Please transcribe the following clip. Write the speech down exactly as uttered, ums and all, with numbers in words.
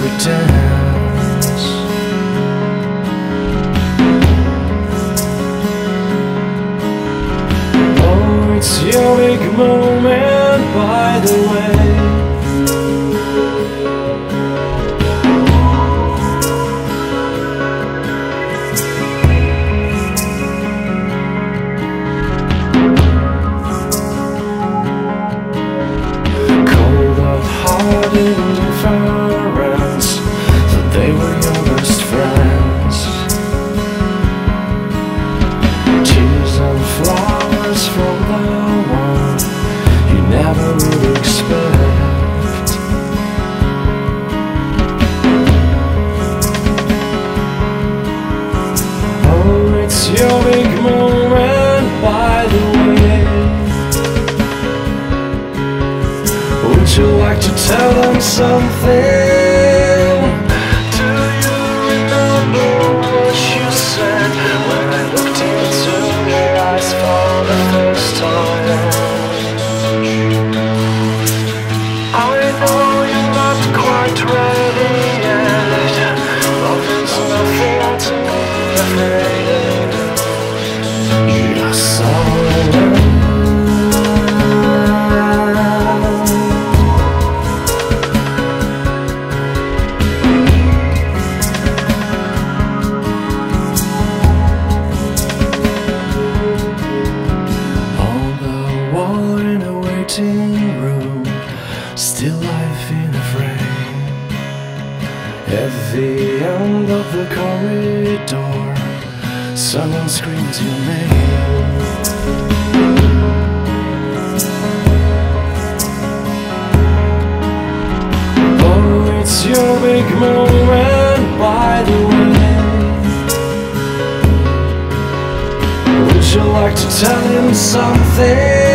we dance. Oh, it's your big moment, by the way. Indifference, that they were your best friends. Tears and flowers from the one you never would expect. Oh, it's your big moment, by the way. Would you like to tell them something? Do you remember what you said when I looked into your eyes for the first time? I know you're not quite ready yet, but there's nothing to be afraid of. You're so alone. Room, still life in a frame. At the end of the corridor, someone screams your name. Oh, it's your big moment, by the way. Would you like to tell him something?